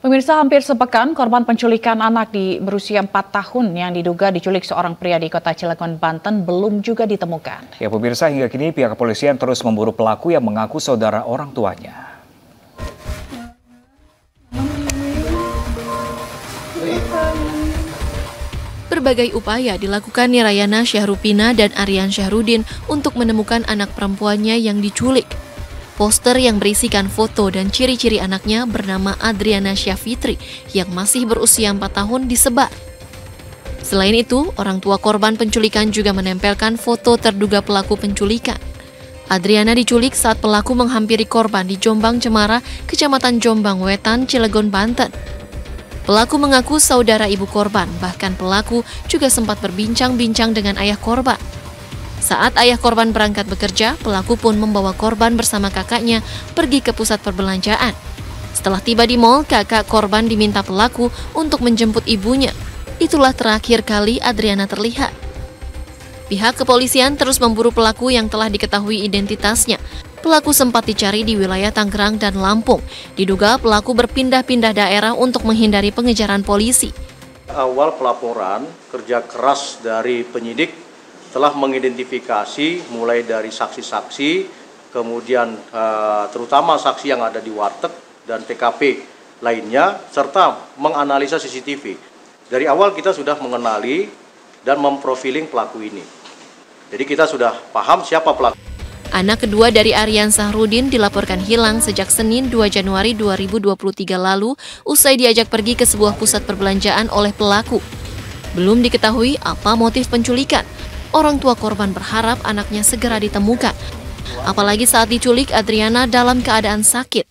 Pemirsa, hampir sepekan korban penculikan anak berusia 4 tahun yang diduga diculik seorang pria di kota Cilegon, Banten belum juga ditemukan. Ya pemirsa, hingga kini pihak kepolisian terus memburu pelaku yang mengaku saudara orang tuanya. Berbagai upaya dilakukan Nirayana Syahrupina dan Aryan Syahrudin untuk menemukan anak perempuannya yang diculik. Poster yang berisikan foto dan ciri-ciri anaknya bernama Adriana Syafitri yang masih berusia 4 tahun disebar. Selain itu, orang tua korban penculikan juga menempelkan foto terduga pelaku penculikan. Adriana diculik saat pelaku menghampiri korban di Jombang Cemara, Kecamatan Jombang Wetan, Cilegon, Banten. Pelaku mengaku saudara ibu korban, bahkan pelaku juga sempat berbincang-bincang dengan ayah korban. Saat ayah korban berangkat bekerja, pelaku pun membawa korban bersama kakaknya pergi ke pusat perbelanjaan. Setelah tiba di mal, kakak korban diminta pelaku untuk menjemput ibunya. Itulah terakhir kali Adriana terlihat. Pihak kepolisian terus memburu pelaku yang telah diketahui identitasnya. Pelaku sempat dicari di wilayah Tangerang dan Lampung. Diduga pelaku berpindah-pindah daerah untuk menghindari pengejaran polisi. Awal pelaporan, kerja keras dari penyidik telah mengidentifikasi mulai dari saksi-saksi, kemudian terutama saksi yang ada di warteg dan TKP lainnya, serta menganalisa CCTV. Dari awal kita sudah mengenali dan memprofiling pelaku ini. Jadi kita sudah paham siapa pelaku. Anak kedua dari Aryan Syahrudin dilaporkan hilang sejak Senin 2 Januari 2023 lalu usai diajak pergi ke sebuah pusat perbelanjaan oleh pelaku. Belum diketahui apa motif penculikan. Orang tua korban berharap anaknya segera ditemukan. Apalagi saat diculik, Adriana dalam keadaan sakit.